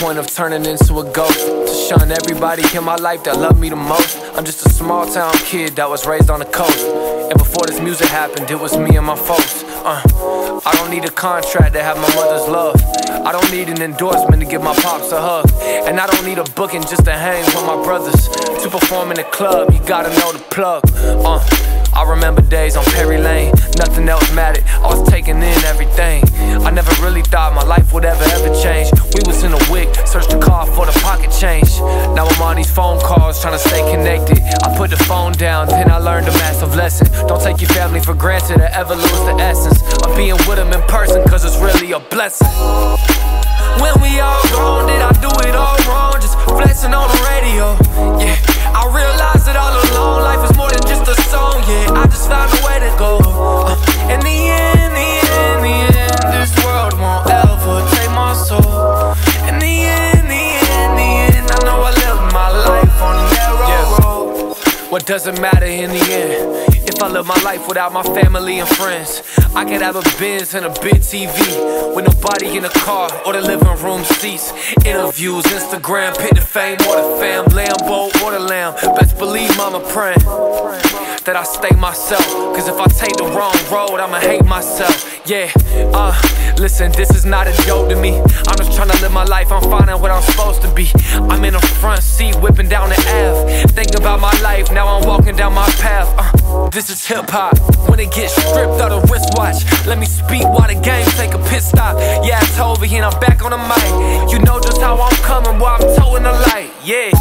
point of turning into a ghost, to shun everybody in my life that loved me the most. I'm just a small town kid that was raised on the coast, and before this music happened, it was me and my folks. I don't need a contract to have my mother's love. I don't need an endorsement to give my pops a hug, and I don't need a booking just to hang with my brothers. To perform in the club, you gotta know the plug. I remember days on Perry Lane, nothing else mattered, I was taking in everything. I never really thought my life would ever change. We was in a wick, searched the car for the pocket change. Now I'm on these phone calls, trying to stay connected. I put the phone down, then I learned a massive lesson. Don't take your family for granted or ever lose the essence of being with them in person, cause it's really a blessing. When we all grown, did I do it all wrong? Just flexing on the radio, yeah. I realized that all along, life is more than just a song, yeah. I just found a way to go. In the end, this world won't ever take my soul. In the end, I know I lived my life on a narrow road. What does it matter in the end? If I live my life without my family and friends, I could have a Benz and a big TV with nobody in the car or the living room seats. Interviews, Instagram, pit the fame or the fam, Lambo or the lamb. Best believe mama praying that I stay myself, cause if I take the wrong road, I'ma hate myself. Yeah, listen, this is not a joke to me. I'm just trying to live my life, I'm finding what I'm supposed to be. I'm in the front seat, whipping down the Ave, thinking about my life, now I'm walking down my path. This is hip-hop, when it gets stripped of the wristwatch. Let me speak while the game take a pit stop. Yeah, it's over here and I'm back on the mic. You know just how I'm coming while I'm towing the light, yeah.